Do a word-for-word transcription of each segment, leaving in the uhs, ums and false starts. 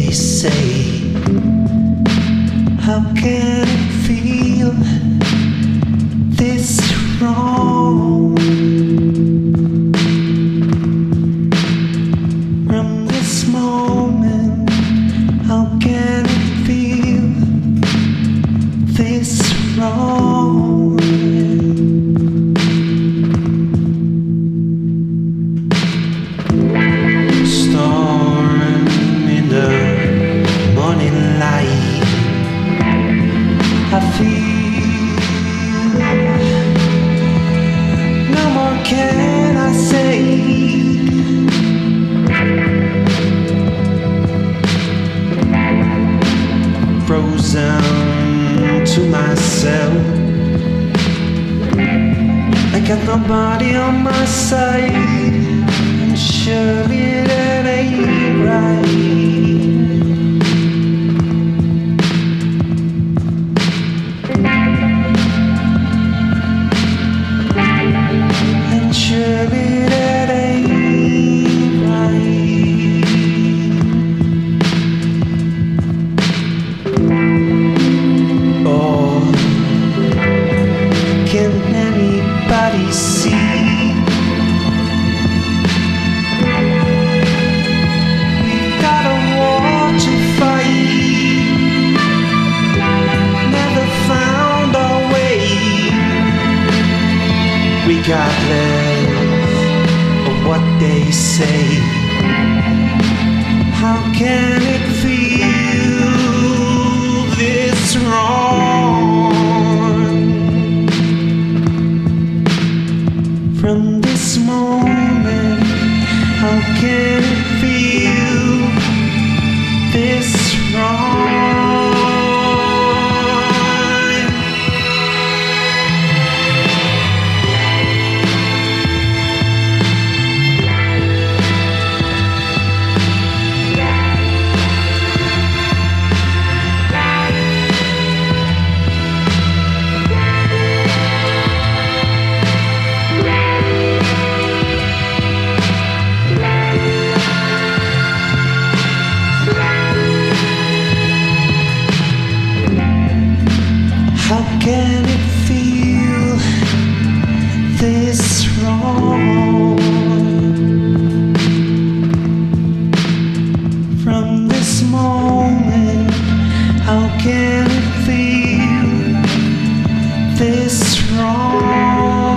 they say. How can it feel this wrong? From this moment, how can it feel this wrong? Storm in the morning light, I feel no more can I say. Frozen to myself, I got nobody on my side, and surely that ain't right. And surely that ain't right. Oh, can anybody see? We've got a war to fight, never found our way, regardless of what they say. How can it feel this wrong? From this moment, how can it feel this wrong? How can it feel this wrong? From this moment, how can it feel this wrong?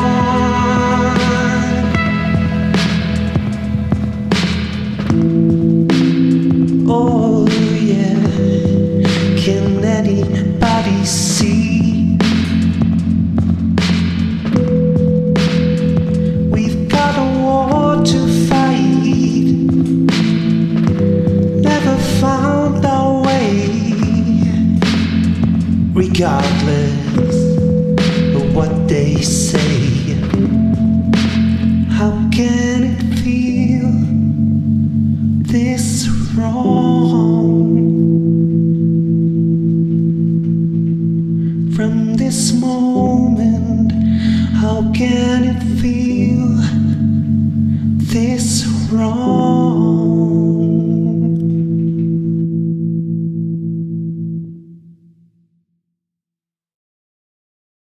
Oh yeah, can anybody see? We've got a war to fight, never found our way, regardless of what they say. How can it feel this wrong? From this moment, how can it feel this wrong?